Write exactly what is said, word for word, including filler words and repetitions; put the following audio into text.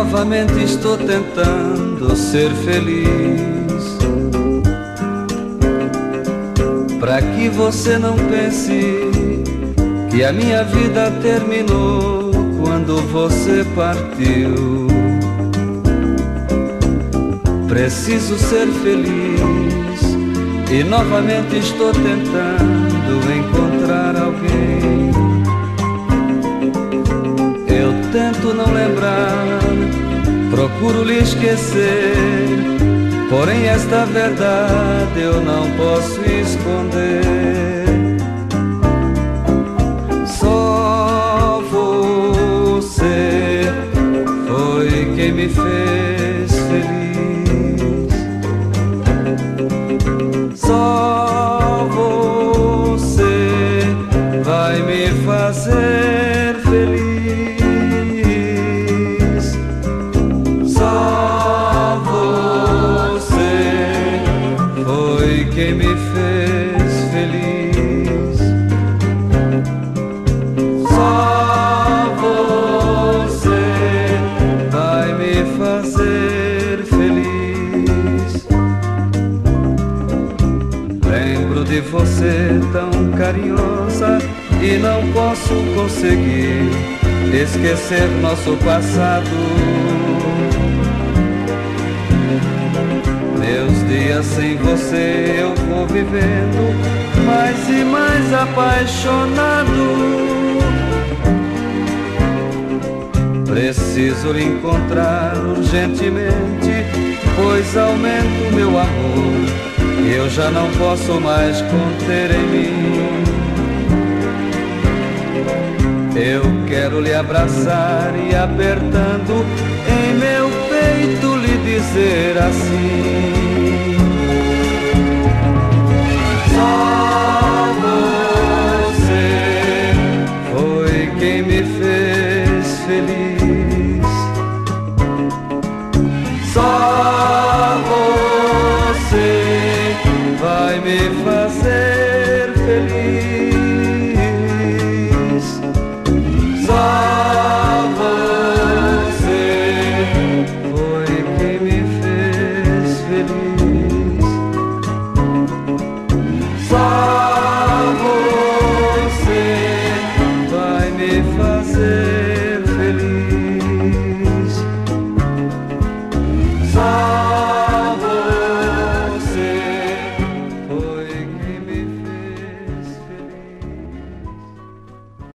novamente estou tentando ser feliz, pra que você não pense que a minha vida terminou quando você partiu. Preciso ser feliz e novamente estou tentando encontrar alguém. Eu tento não lembrar, procuro lhe esquecer, porém esta verdade eu não posso esconder. Só você foi quem me fez feliz. Só você vai me fazer feliz. Quem me fez feliz. Só você vai me fazer feliz. Lembro de você tão carinhosa e não posso conseguir esquecer nosso passado. Meus dias sem você eu vou vivendo mais e mais apaixonado. Preciso lhe encontrar urgentemente, pois aumenta o meu amor e eu já não posso mais conter em mim. Eu quero lhe abraçar e apertando em meu peito lhe dizer assim: só você foi quem me fez feliz. Só você vai me fazer feliz. Só você foi quem me fez feliz. Só